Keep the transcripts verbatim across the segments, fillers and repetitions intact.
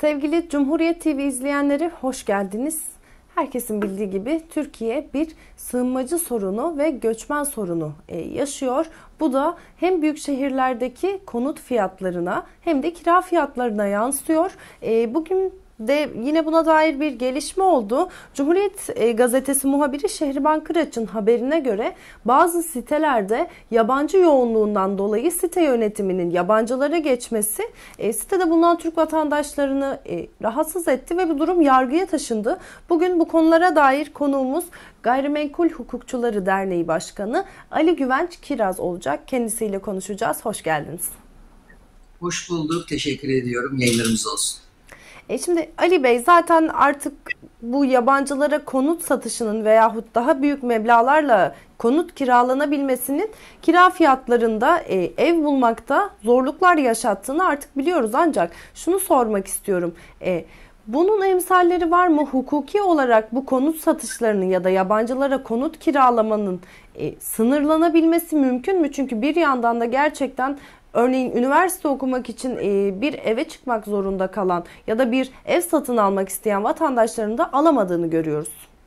Sevgili Cumhuriyet T V izleyenleri, hoş geldiniz. Herkesin bildiği gibi Türkiye bir sığınmacı sorunu ve göçmen sorunu yaşıyor. Bu da hem büyük şehirlerdeki konut fiyatlarına hem de kira fiyatlarına yansıyor. Bugün de yine buna dair bir gelişme oldu. Cumhuriyet Gazetesi muhabiri Şehriban Kıraç'ın haberine göre bazı sitelerde yabancı yoğunluğundan dolayı site yönetiminin yabancılara geçmesi e, sitede bulunan Türk vatandaşlarını e, rahatsız etti ve bu durum yargıya taşındı. Bugün bu konulara dair konuğumuz Gayrimenkul Hukukçuları Derneği Başkanı Ali Güvenç Kiraz olacak. Kendisiyle konuşacağız. Hoş geldiniz. Hoş bulduk. Teşekkür ediyorum. Yayınlarımız olsun. E şimdi Ali Bey, zaten artık bu yabancılara konut satışının veyahut daha büyük meblağlarla konut kiralanabilmesinin kira fiyatlarında e, ev bulmakta zorluklar yaşattığını artık biliyoruz. Ancak şunu sormak istiyorum. E, bunun emsalleri var mı? Hukuki olarak bu konut satışlarının ya da yabancılara konut kiralamanın e, sınırlanabilmesi mümkün mü? Çünkü bir yandan da gerçekten örneğin üniversite okumak için bir eve çıkmak zorunda kalan ya da bir ev satın almak isteyen vatandaşların da alamadığını görüyoruz.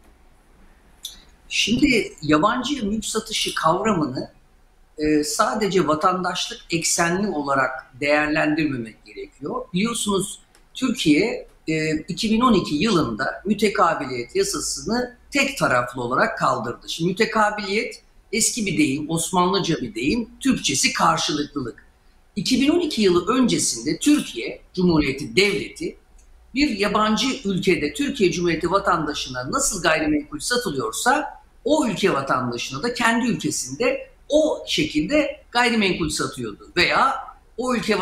Şimdi yabancı mülk satışı kavramını sadece vatandaşlık eksenli olarak değerlendirmemek gerekiyor. Biliyorsunuz Türkiye iki bin on iki yılında mütekabiliyet yasasını tek taraflı olarak kaldırdı. Şimdi mütekabiliyet eski bir deyim, Osmanlıca bir deyim, Türkçesi karşılıklılık. iki bin on iki yılı öncesinde Türkiye Cumhuriyeti Devleti bir yabancı ülkede Türkiye Cumhuriyeti vatandaşına nasıl gayrimenkul satılıyorsa o ülke vatandaşına da kendi ülkesinde o şekilde gayrimenkul satıyordu. Veya o ülke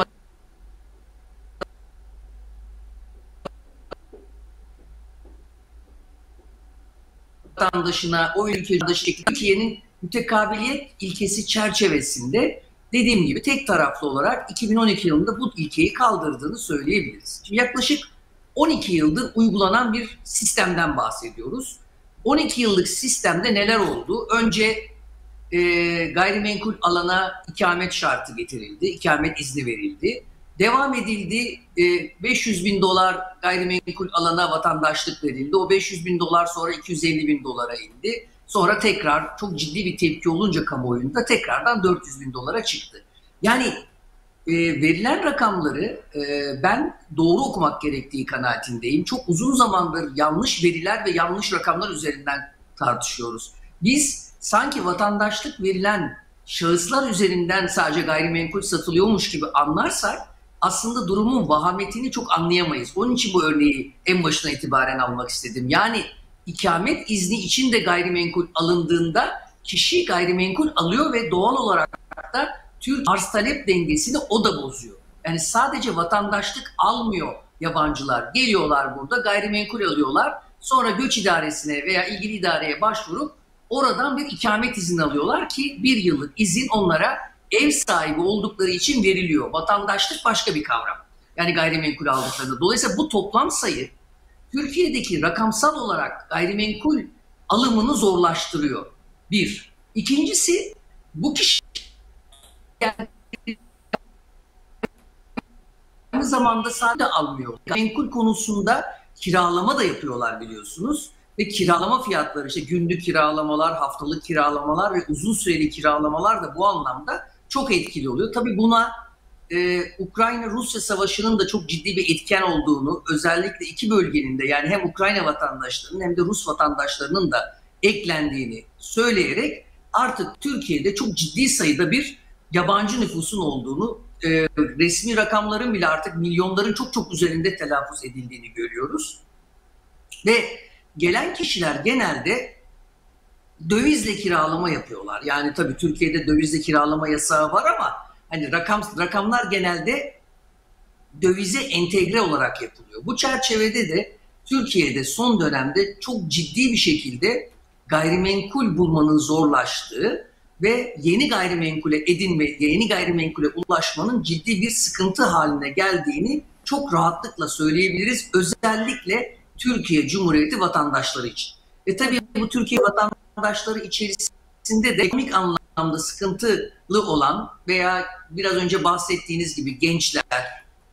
vatandaşına o ülke vatandaşı Türkiye'nin mütekabiliyet ilkesi çerçevesinde dediğim gibi tek taraflı olarak iki bin on iki yılında bu ilkeyi kaldırdığını söyleyebiliriz. Şimdi yaklaşık on iki yıldır uygulanan bir sistemden bahsediyoruz. on iki yıllık sistemde neler oldu? Önce e, gayrimenkul alana ikamet şartı getirildi, ikamet izni verildi. Devam edildi, e, beş yüz bin dolar gayrimenkul alana vatandaşlık verildi. O beş yüz bin dolar sonra iki yüz elli bin dolara indi. Sonra tekrar çok ciddi bir tepki olunca kamuoyunda tekrardan dört yüz bin dolara çıktı. Yani e, verilen rakamları e, ben doğru okumak gerektiği kanaatindeyim. Çok uzun zamandır yanlış veriler ve yanlış rakamlar üzerinden tartışıyoruz. Biz sanki vatandaşlık verilen şahıslar üzerinden sadece gayrimenkul satılıyormuş gibi anlarsak aslında durumun vahametini çok anlayamayız. Onun için bu örneği en başına itibaren almak istedim. Yani İkamet izni için de gayrimenkul alındığında kişi gayrimenkul alıyor ve doğal olarak da Türk arz talep dengesini o da bozuyor. Yani sadece vatandaşlık almıyor yabancılar. Geliyorlar burada gayrimenkul alıyorlar. Sonra göç idaresine veya ilgili idareye başvurup oradan bir ikamet izni alıyorlar ki bir yıllık izin onlara ev sahibi oldukları için veriliyor. Vatandaşlık başka bir kavram. Yani gayrimenkul aldıklarında. Dolayısıyla bu toplam sayı Türkiye'deki rakamsal olarak gayrimenkul alımını zorlaştırıyor. Bir. İkincisi, bu kişi aynı zamanda sadece almıyor. Gayrimenkul konusunda kiralama da yapıyorlar biliyorsunuz. Ve kiralama fiyatları, işte günlük kiralamalar, haftalık kiralamalar ve uzun süreli kiralamalar da bu anlamda çok etkili oluyor. Tabii buna Ee, Ukrayna-Rusya savaşının da çok ciddi bir etken olduğunu, özellikle iki bölgenin de, yani hem Ukrayna vatandaşlarının hem de Rus vatandaşlarının da eklendiğini söyleyerek artık Türkiye'de çok ciddi sayıda bir yabancı nüfusun olduğunu, e, resmi rakamların bile artık milyonların çok çok üzerinde telaffuz edildiğini görüyoruz. Ve gelen kişiler genelde dövizle kiralama yapıyorlar. Yani tabii Türkiye'de dövizle kiralama yasağı var ama hani rakam, rakamlar genelde dövize entegre olarak yapılıyor. Bu çerçevede de Türkiye'de son dönemde çok ciddi bir şekilde gayrimenkul bulmanın zorlaştığı ve yeni gayrimenkule edinme, yeni gayrimenkule ulaşmanın ciddi bir sıkıntı haline geldiğini çok rahatlıkla söyleyebiliriz. Özellikle Türkiye Cumhuriyeti vatandaşları için. Ve tabii bu Türkiye vatandaşları içerisinde de ekonomik anlamda sıkıntılı olan veya biraz önce bahsettiğiniz gibi gençler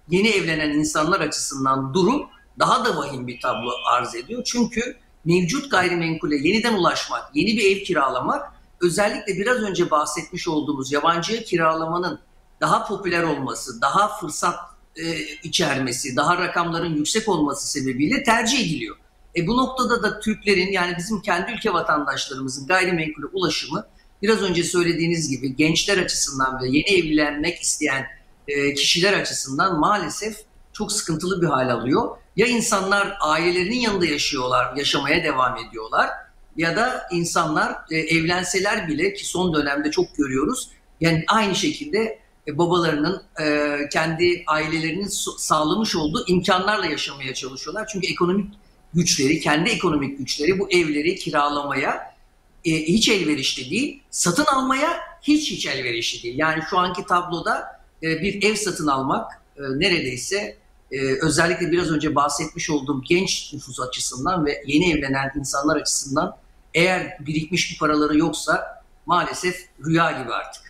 yeni evlenen insanlar açısından durum daha da vahim bir tablo arz ediyor. Çünkü mevcut gayrimenkule yeniden ulaşmak, yeni bir ev kiralamak, özellikle biraz önce bahsetmiş olduğumuz yabancıya kiralamanın daha popüler olması, daha fırsat e, içermesi, daha rakamların yüksek olması sebebiyle tercih ediliyor. E bu noktada da Türklerin, yani bizim kendi ülke vatandaşlarımızın gayrimenkule ulaşımı, biraz önce söylediğiniz gibi gençler açısından ve yeni evlenmek isteyen e, kişiler açısından maalesef çok sıkıntılı bir hal alıyor. Ya insanlar ailelerinin yanında yaşıyorlar, yaşamaya devam ediyorlar, ya da insanlar e, evlenseler bile, ki son dönemde çok görüyoruz, yani aynı şekilde e, babalarının e, kendi ailelerinin sağlamış olduğu imkanlarla yaşamaya çalışıyorlar. Çünkü ekonomik güçleri, kendi ekonomik güçleri bu evleri kiralamaya e, hiç elverişli değil, satın almaya hiç hiç elverişli değil. Yani şu anki tabloda e, bir ev satın almak e, neredeyse e, özellikle biraz önce bahsetmiş olduğum genç nüfus açısından ve yeni evlenen insanlar açısından, eğer birikmiş bir paraları yoksa maalesef rüya gibi artık.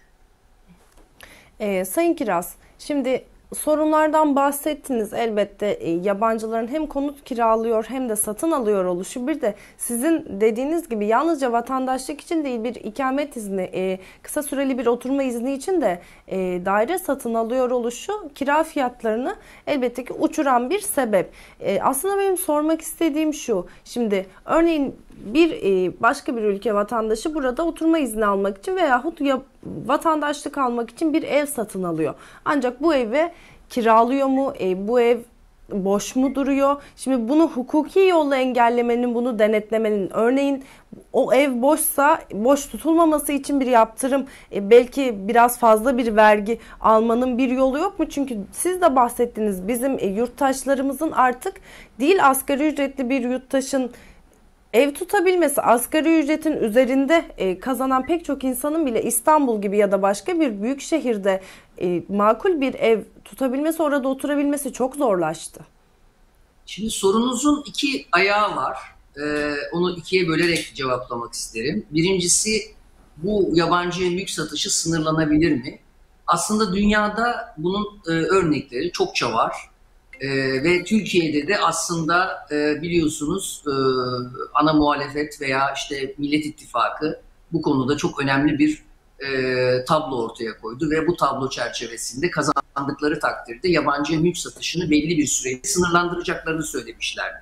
Ee, Sayın Kiraz, şimdi sorunlardan bahsettiniz. Elbette e, yabancıların hem konut kiralıyor hem de satın alıyor oluşu, bir de sizin dediğiniz gibi yalnızca vatandaşlık için değil, bir ikamet izni, e, kısa süreli bir oturma izni için de e, daire satın alıyor oluşu kira fiyatlarını elbette ki uçuran bir sebep. E, aslında benim sormak istediğim şu: şimdi örneğin bir e, başka bir ülke vatandaşı burada oturma izni almak için veyahut ya vatandaşlık almak için bir ev satın alıyor. Ancak bu eve kiralıyor mu? E, bu ev boş mu duruyor? Şimdi bunu hukuki yolla engellemenin, bunu denetlemenin, örneğin o ev boşsa boş tutulmaması için bir yaptırım, e, belki biraz fazla bir vergi almanın bir yolu yok mu? Çünkü siz de bahsettiniz, bizim e, yurttaşlarımızın artık değil asgari ücretli bir yurttaşın ev tutabilmesi, asgari ücretin üzerinde e, kazanan pek çok insanın bile İstanbul gibi ya da başka bir büyük şehirde e, makul bir ev tutabilmesi, orada oturabilmesi çok zorlaştı. Şimdi sorunuzun iki ayağı var. Ee, onu ikiye bölerek cevaplamak isterim. Birincisi, bu yabancı mülk satışı sınırlanabilir mi? Aslında dünyada bunun e, örnekleri çokça var. Ee, ve Türkiye'de de aslında e, biliyorsunuz e, ana muhalefet veya işte Millet İttifakı bu konuda çok önemli bir e, tablo ortaya koydu ve bu tablo çerçevesinde kazandıkları takdirde yabancı mülk satışını belli bir süreyle sınırlandıracaklarını söylemişlerdi.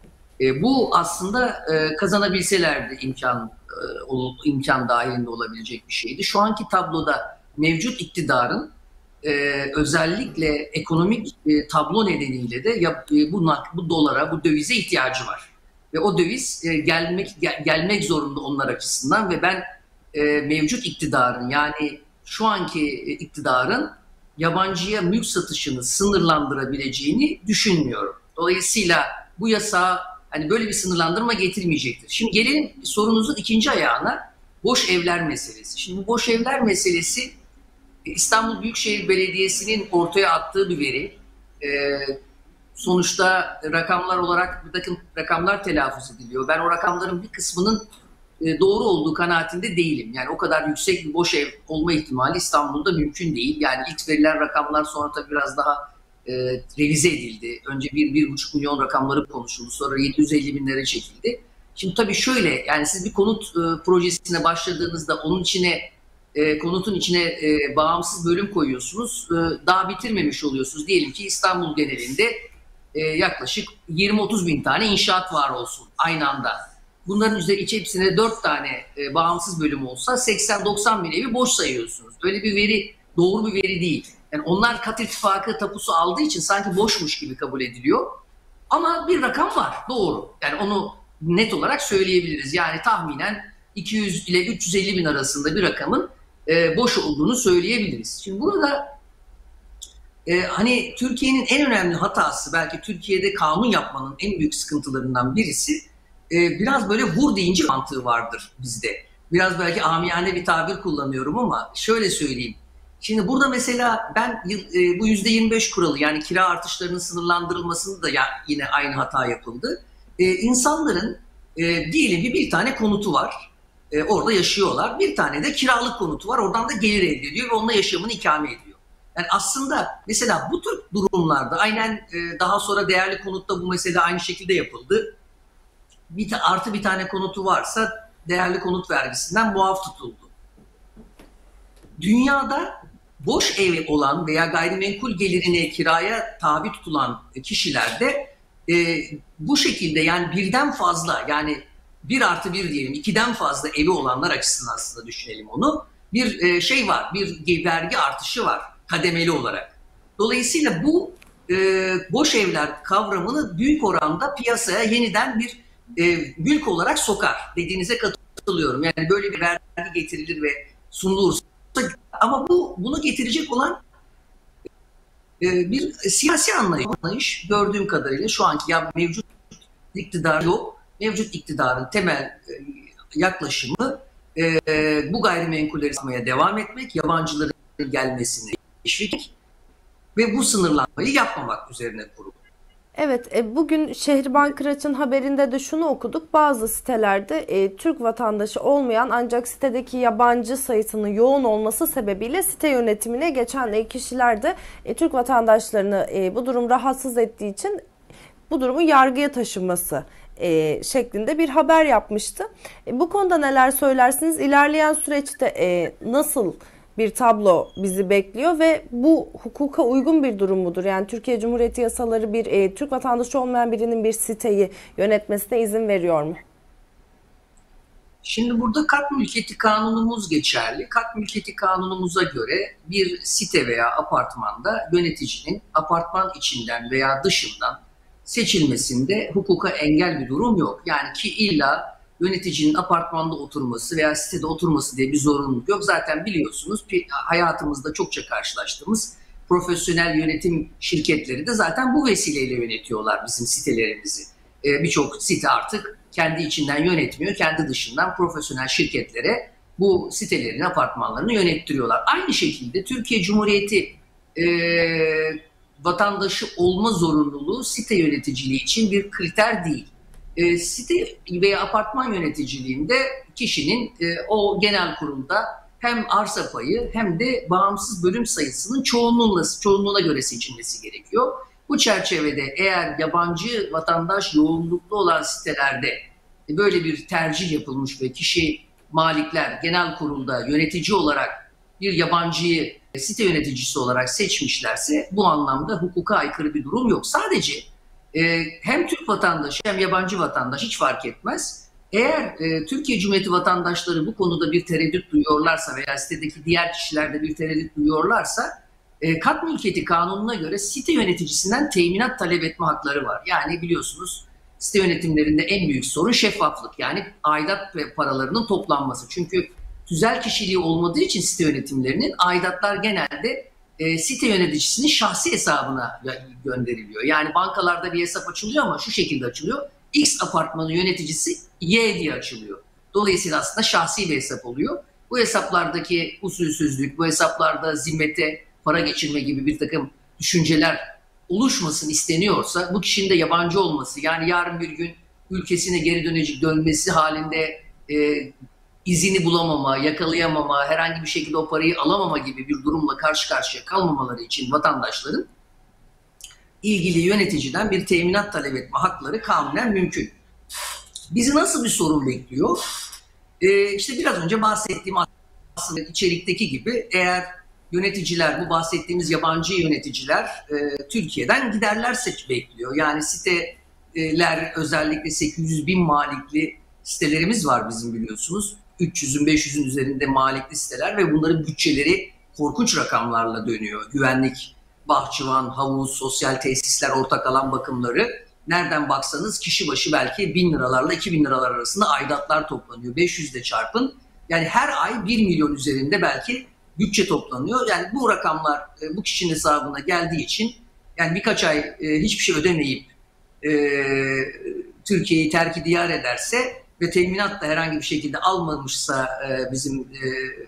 E, bu aslında e, kazanabilselerdi imkan e, imkan dahilinde olabilecek bir şeydi. Şu anki tabloda mevcut iktidarın Ee, özellikle ekonomik e, tablo nedeniyle de ya, e, bu, bu dolara, bu dövize ihtiyacı var. Ve o döviz e, gelmek gel, gelmek zorunda onlar açısından ve ben e, mevcut iktidarın, yani şu anki e, iktidarın yabancıya mülk satışını sınırlandırabileceğini düşünmüyorum. Dolayısıyla bu yasa hani böyle bir sınırlandırma getirmeyecektir. Şimdi gelelim sorunuzun ikinci ayağına, boş evler meselesi. Şimdi boş evler meselesi İstanbul Büyükşehir Belediyesi'nin ortaya attığı bir veri. Ee, sonuçta rakamlar olarak bir takım rakamlar telaffuz ediliyor. Ben o rakamların bir kısmının e, doğru olduğu kanaatinde değilim. Yani o kadar yüksek bir boş ev olma ihtimali İstanbul'da mümkün değil. Yani ilk verilen rakamlar sonra tabii biraz daha e, revize edildi. Önce bir bir buçuk milyon rakamları konuşuldu. Sonra yedi yüz elli binlere çekildi. Şimdi tabii şöyle, yani siz bir konut e, projesine başladığınızda onun içine E, konutun içine e, bağımsız bölüm koyuyorsunuz. E, daha bitirmemiş oluyorsunuz. Diyelim ki İstanbul genelinde e, yaklaşık yirmi otuz bin tane inşaat var olsun aynı anda. Bunların üzerine içi hepsine dört tane e, bağımsız bölüm olsa seksen doksan bin evi boş sayıyorsunuz. Öyle bir veri doğru bir veri değil. Yani onlar Kat İttifakı tapusu aldığı için sanki boşmuş gibi kabul ediliyor. Ama bir rakam var, doğru. Yani onu net olarak söyleyebiliriz. Yani tahminen iki yüz ile üç yüz elli bin arasında bir rakamın e, boş olduğunu söyleyebiliriz. Şimdi burada e, hani Türkiye'nin en önemli hatası, belki Türkiye'de kanun yapmanın en büyük sıkıntılarından birisi, e, biraz böyle vur deyince mantığı vardır bizde. Biraz belki amiyane bir tabir kullanıyorum ama şöyle söyleyeyim. Şimdi burada mesela ben e, bu yüzde yirmi beş kuralı, yani kira artışlarının sınırlandırılmasında ya yine aynı hata yapıldı. E, insanların e, diyelim ki bir tane konutu var. E, orada yaşıyorlar. Bir tane de kiralık konutu var. Oradan da gelir elde ediyor ve onunla yaşamını ikame ediyor. Yani aslında mesela bu tür durumlarda aynen e, daha sonra değerli konutta bu mesele aynı şekilde yapıldı. Bir ta, artı bir tane konutu varsa değerli konut vergisinden muaf tutuldu. Dünyada boş ev olan veya gayrimenkul gelirine kiraya tabi tutulan kişilerde e, bu şekilde yani birden fazla yani bir artı bir diyelim ikiden fazla evi olanlar açısından aslında düşünelim onu. Bir e, şey var, bir vergi artışı var kademeli olarak. Dolayısıyla bu e, boş evler kavramını büyük oranda piyasaya yeniden bir e, mülk olarak sokar. Dediğinize katılıyorum. Yani böyle bir vergi getirilir ve sunulursa ama bu bunu getirecek olan e, bir siyasi anlayış, anlayış gördüğüm kadarıyla şu anki ya mevcut iktidar yok. Mevcut iktidarın temel e, yaklaşımı e, bu gayrimenkulleri satmaya devam etmek, yabancıların gelmesini teşvik ve bu sınırlanmayı yapmamak üzerine kurulu. Evet, e, bugün Şehriban Kıraç'ın haberinde de şunu okuduk. Bazı sitelerde e, Türk vatandaşı olmayan ancak sitedeki yabancı sayısının yoğun olması sebebiyle site yönetimine geçen e, kişiler de e, Türk vatandaşlarını e, bu durum rahatsız ettiği için bu durumun yargıya taşınması e, şeklinde bir haber yapmıştı. E, bu konuda neler söylersiniz? İlerleyen süreçte e, nasıl bir tablo bizi bekliyor ve bu hukuka uygun bir durum mudur? Yani Türkiye Cumhuriyeti yasaları bir e, Türk vatandaşı olmayan birinin bir siteyi yönetmesine izin veriyor mu? Şimdi burada kat mülkiyeti kanunumuz geçerli. Kat mülkiyeti kanunumuza göre bir site veya apartmanda yöneticinin apartman içinden veya dışından seçilmesinde hukuka engel bir durum yok. Yani ki illa yöneticinin apartmanda oturması veya sitede oturması diye bir zorunluluk yok. Zaten biliyorsunuz hayatımızda çokça karşılaştığımız profesyonel yönetim şirketleri de zaten bu vesileyle yönetiyorlar bizim sitelerimizi. Ee, Birçok site artık kendi içinden yönetmiyor, kendi dışından profesyonel şirketlere bu sitelerin apartmanlarını yönettiriyorlar. Aynı şekilde Türkiye Cumhuriyeti e, vatandaşı olma zorunluluğu site yöneticiliği için bir kriter değil. E, site veya apartman yöneticiliğinde kişinin e, o genel kurulda hem arsa payı hem de bağımsız bölüm sayısının çoğunluğuna, çoğunluğuna göre seçilmesi gerekiyor. Bu çerçevede eğer yabancı vatandaş yoğunluklu olan sitelerde e, böyle bir tercih yapılmış ve kişi malikler genel kurulda yönetici olarak bir yabancıyı e, site yöneticisi olarak seçmişlerse bu anlamda hukuka aykırı bir durum yok. Sadece e, hem Türk vatandaşı hem yabancı vatandaş hiç fark etmez. Eğer e, Türkiye Cumhuriyeti vatandaşları bu konuda bir tereddüt duyuyorlarsa veya sitedeki diğer kişiler de bir tereddüt duyuyorlarsa e, kat mülkiyeti kanununa göre site yöneticisinden teminat talep etme hakları var. Yani biliyorsunuz site yönetimlerinde en büyük sorun şeffaflık, yani aidat ve paralarının toplanması. Çünkü tüzel kişiliği olmadığı için site yönetimlerinin aidatlar genelde e, site yöneticisinin şahsi hesabına gönderiliyor. Yani bankalarda bir hesap açılıyor ama şu şekilde açılıyor. X apartmanı yöneticisi Y diye açılıyor. Dolayısıyla aslında şahsi bir hesap oluyor. Bu hesaplardaki usulsüzlük, bu hesaplarda zimmete para geçirme gibi bir takım düşünceler oluşmasın isteniyorsa bu kişinin de yabancı olması, yani yarın bir gün ülkesine geri dönecek dönmesi halinde e, izini bulamama, yakalayamama, herhangi bir şekilde o parayı alamama gibi bir durumla karşı karşıya kalmamaları için vatandaşların ilgili yöneticiden bir teminat talep etme hakları kanunen mümkün. Bizi nasıl bir sorun bekliyor? Ee, işte biraz önce bahsettiğim aslında içerikteki gibi eğer yöneticiler, bu bahsettiğimiz yabancı yöneticiler e, Türkiye'den giderlerse bekliyor. Yani siteler özellikle sekiz yüz bin malikli sitelerimiz var bizim biliyorsunuz. üç yüzün beş yüzün üzerinde malikli siteler ve bunların bütçeleri korkunç rakamlarla dönüyor. Güvenlik, bahçıvan, havuz, sosyal tesisler, ortak alan bakımları. Nereden baksanız kişi başı belki bin liralarla iki bin liralar arasında aidatlar toplanıyor. beş yüzle çarpın. Yani her ay bir milyon üzerinde belki bütçe toplanıyor. Yani bu rakamlar bu kişinin hesabına geldiği için yani birkaç ay hiçbir şey ödemeyip e, Türkiye'yi terk diyar ederse ve teminat da herhangi bir şekilde almamışsa e, bizim e,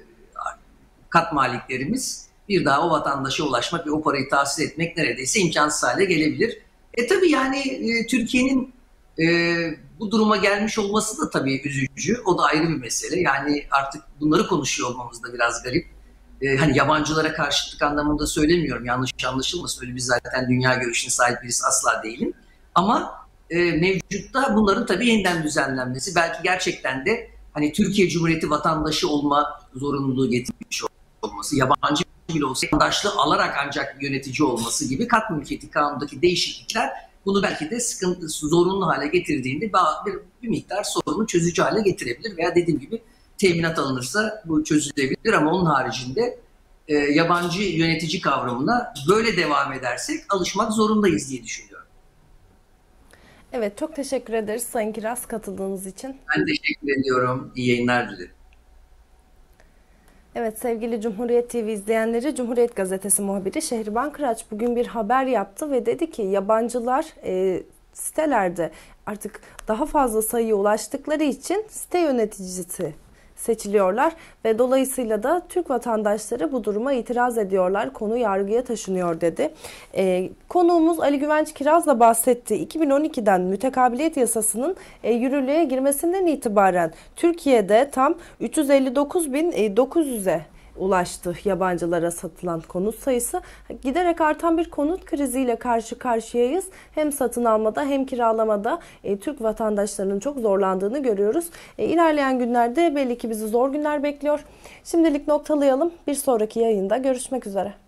kat maliklerimiz bir daha o vatandaşa ulaşmak ve o parayı tahsil etmek neredeyse imkansız hale gelebilir. E tabii yani e, Türkiye'nin e, bu duruma gelmiş olması da tabii üzücü. O da ayrı bir mesele. Yani artık bunları konuşuyor olmamız da biraz garip. e, hani yabancılara karşıtlık anlamında söylemiyorum, yanlış anlaşılmasın, öyle bir zaten dünya görüşüne sahip birisi asla değilim. Ama e, mevcutta bunların tabii yeniden düzenlenmesi belki gerçekten de hani Türkiye Cumhuriyeti vatandaşı olma zorunluluğu getirmiş olması, yabancı bile olsa vatandaşlığı alarak ancak yönetici olması gibi kat mülkiyeti kanunundaki değişiklikler bunu belki de sıkıntı, zorunlu hale getirdiğinde bir, bir miktar sorunu çözücü hale getirebilir veya dediğim gibi teminat alınırsa bu çözülebilir, ama onun haricinde e, yabancı yönetici kavramına böyle devam edersek alışmak zorundayız diye düşünüyorum. Evet, çok teşekkür ederiz Sayın Kiraz katıldığınız için. Ben teşekkür ediyorum. İyi yayınlar dilerim. Evet, sevgili Cumhuriyet T V izleyenleri, Cumhuriyet Gazetesi muhabiri Şehriban Kıraç bugün bir haber yaptı ve dedi ki yabancılar e, sitelerde artık daha fazla sayıya ulaştıkları için site yöneticisi seçiliyorlar ve dolayısıyla da Türk vatandaşları bu duruma itiraz ediyorlar. Konu yargıya taşınıyor dedi. E, konuğumuz Ali Güvenç Kiraz da bahsetti. iki bin on ikiden mütekabiliyet yasasının e, yürürlüğe girmesinden itibaren Türkiye'de tam üç yüz elli dokuz bin dokuz yüze ulaştı yabancılara satılan konut sayısı. Giderek artan bir konut kriziyle karşı karşıyayız. Hem satın almada hem kiralamada e, Türk vatandaşlarının çok zorlandığını görüyoruz. E, ilerleyen günlerde belli ki bizi zor günler bekliyor. Şimdilik noktalayalım. Bir sonraki yayında görüşmek üzere.